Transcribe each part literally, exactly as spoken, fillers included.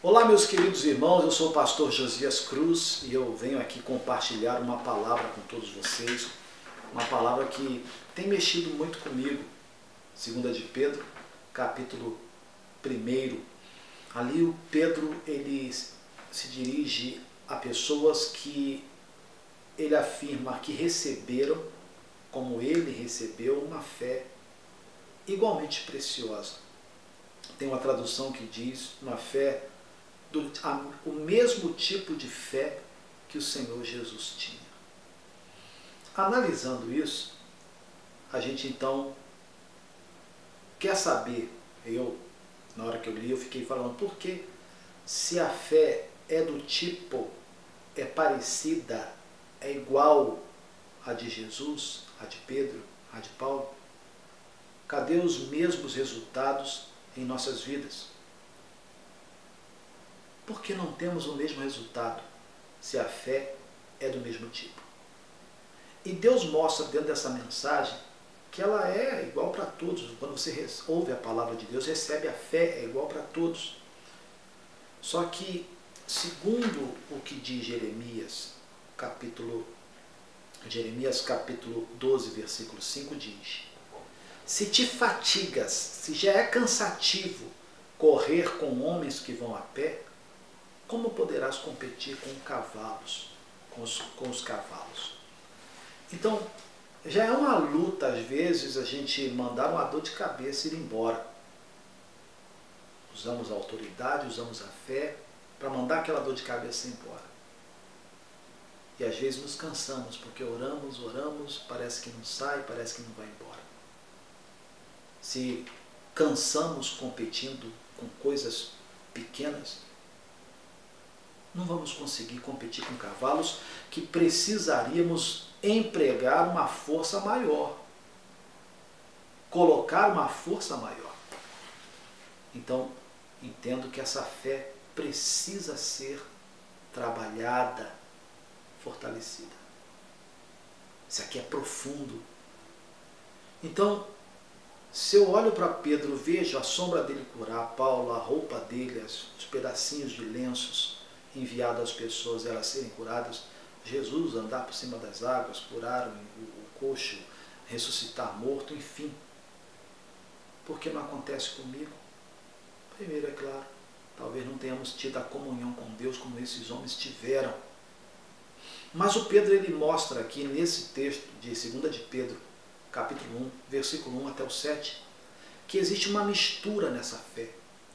Olá, meus queridos irmãos, eu sou o pastor Josias Cruz e eu venho aqui compartilhar uma palavra com todos vocês, uma palavra que tem mexido muito comigo, segunda de Pedro, capítulo primeiro. Ali o Pedro ele se dirige a pessoas que ele afirma que receberam, como ele recebeu, uma fé igualmente preciosa. Tem uma tradução que diz uma fé, do, a, o mesmo tipo de fé que o Senhor Jesus tinha. Analisando isso, a gente então quer saber, eu, na hora que eu li, eu fiquei falando, por que se a fé é do tipo, é parecida, é igual a de Jesus, a de Pedro, a de Paulo, cadê os mesmos resultados em nossas vidas? Por que não temos o mesmo resultado se a fé é do mesmo tipo? E Deus mostra dentro dessa mensagem que ela é igual para todos. Quando você ouve a palavra de Deus, recebe a fé, é igual para todos. Só que, segundo o que diz Jeremias, capítulo, Jeremias capítulo doze, versículo cinco, diz: se te fatigas, se já é cansativo correr com homens que vão a pé, como poderás competir com cavalos, com os, com os cavalos? Então, já é uma luta, às vezes, a gente mandar uma dor de cabeça e ir embora. Usamos a autoridade, usamos a fé para mandar aquela dor de cabeça embora. E às vezes nos cansamos, porque oramos, oramos, parece que não sai, parece que não vai embora. Se cansamos competindo com coisas pequenas, não vamos conseguir competir com cavalos que precisaríamos empregar uma força maior, colocar uma força maior. Então, entendo que essa fé precisa ser trabalhada, fortalecida. Isso aqui é profundo. Então, se eu olho para Pedro, vejo a sombra dele curar, Paulo, a roupa dele, os pedacinhos de lenços enviados às pessoas, elas serem curadas, Jesus andar por cima das águas, curar o, o coxo, ressuscitar morto, enfim. Por que não acontece comigo? Primeiro, é claro, talvez não tenhamos tido a comunhão com Deus como esses homens tiveram. Mas o Pedro ele mostra aqui nesse texto de segunda de Pedro, capítulo um, versículo um até o sete, que existe uma mistura nessa fé.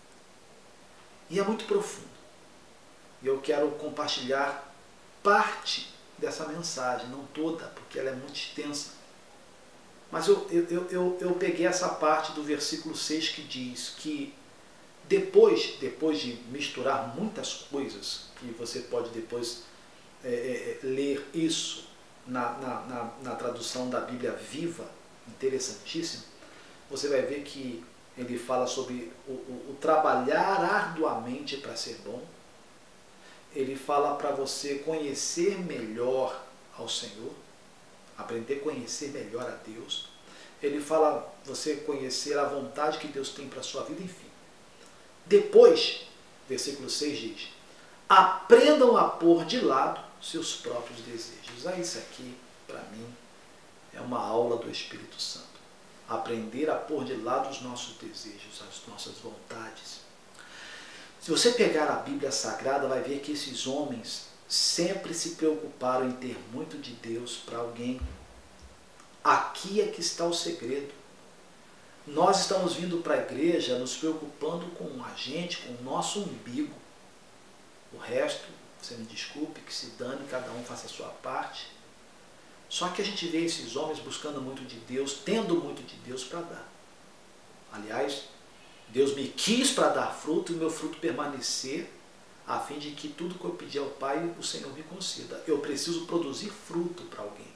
E é muito profundo. E eu quero compartilhar parte dessa mensagem, não toda, porque ela é muito extensa. Mas eu, eu, eu, eu peguei essa parte do versículo seis que diz que depois, depois de misturar muitas coisas, que você pode depois é, é, ler isso na, na, na, na tradução da Bíblia Viva, interessantíssimo, você vai ver que ele fala sobre o, o, o trabalhar arduamente para ser bom. Ele fala para você conhecer melhor ao Senhor, aprender a conhecer melhor a Deus. Ele fala você conhecer a vontade que Deus tem para a sua vida, enfim. Depois, versículo seis diz: aprendam a pôr de lado seus próprios desejos. Ah, isso aqui, para mim, é uma aula do Espírito Santo. Aprender a pôr de lado os nossos desejos, as nossas vontades. Se você pegar a Bíblia Sagrada, vai ver que esses homens sempre se preocuparam em ter muito de Deus para alguém. Aqui é que está o segredo. Nós estamos vindo para a igreja nos preocupando com a gente, com o nosso umbigo. O resto, você me desculpe, que se dane, cada um faça a sua parte. Só que a gente vê esses homens buscando muito de Deus, tendo muito de Deus para dar. Aliás, Deus me quis para dar fruto e o meu fruto permanecer, a fim de que tudo que eu pedi ao Pai, o Senhor me conceda. Eu preciso produzir fruto para alguém.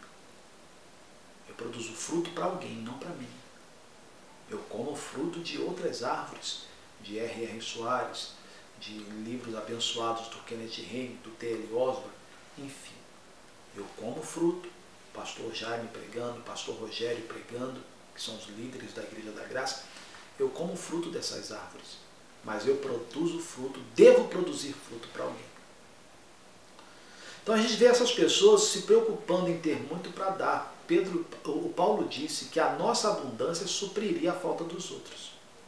Eu produzo fruto para alguém, não para mim. Eu como fruto de outras árvores, de R R Soares, de livros abençoados do Kenneth Hagin, do T L Osborne, enfim. Eu como fruto. Pastor Jaime pregando, Pastor Rogério pregando, que são os líderes da Igreja da Graça. Eu como fruto dessas árvores, mas eu produzo fruto, devo produzir fruto para alguém. Então a gente vê essas pessoas se preocupando em ter muito para dar. Pedro, o Paulo disse que a nossa abundância supriria a falta dos outros.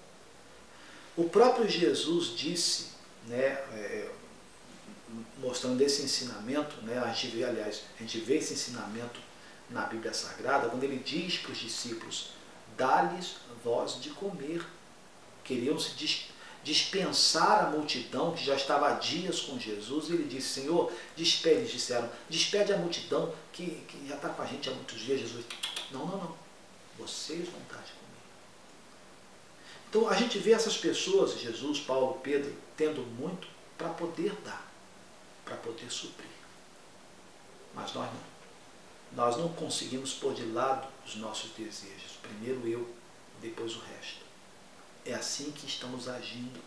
O próprio Jesus disse, né, é, mostrando esse ensinamento, né, a gente vê, aliás, a gente vê esse ensinamento na Bíblia Sagrada, quando ele diz para os discípulos, dá-lhes voz de comer. Queriam se dispensar a multidão que já estava há dias com Jesus, e ele disse, Senhor, despede, eles disseram, despede a multidão que, que já está com a gente há muitos dias. Jesus, não, não, não, vocês vão dar de comer. Então a gente vê essas pessoas, Jesus, Paulo, Pedro, tendo muito para poder dar, para poder suprir. Mas nós não. Nós não conseguimos pôr de lado os nossos desejos. Primeiro eu, depois o resto. É assim que estamos agindo.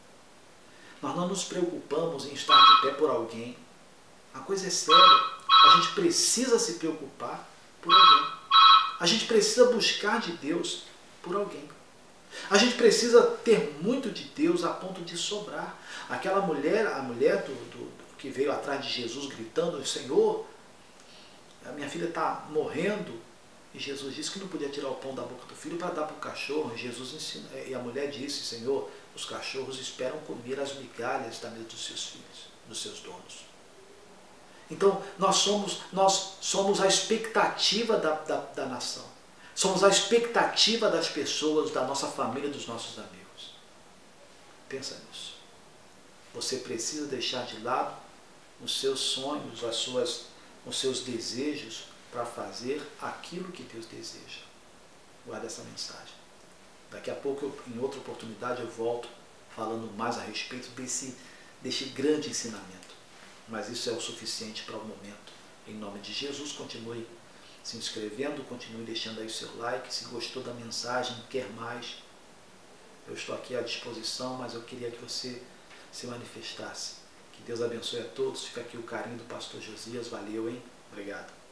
Nós não nos preocupamos em estar de pé por alguém. A coisa é séria. A gente precisa se preocupar por alguém. A gente precisa buscar de Deus por alguém. A gente precisa ter muito de Deus a ponto de sobrar. Aquela mulher, a mulher do, do, do que veio atrás de Jesus gritando, Senhor, a minha filha está morrendo. E Jesus disse que não podia tirar o pão da boca do filho para dar para o cachorro. E, Jesus ensina, e a mulher disse, Senhor, os cachorros esperam comer as migalhas da mesa dos seus filhos, dos seus donos. Então, nós somos, nós somos a expectativa da, da, da nação. Somos a expectativa das pessoas, da nossa família, dos nossos amigos. Pensa nisso. Você precisa deixar de lado os seus sonhos, as suas, os seus desejos, para fazer aquilo que Deus deseja. Guarda essa mensagem. Daqui a pouco, eu, em outra oportunidade, eu volto falando mais a respeito desse, desse grande ensinamento. Mas isso é o suficiente para o momento. Em nome de Jesus, continue se inscrevendo, continue deixando aí o seu like. Se gostou da mensagem, quer mais, eu estou aqui à disposição, mas eu queria que você se manifestasse. Que Deus abençoe a todos. Fica aqui o carinho do pastor Josias. Valeu, hein? Obrigado.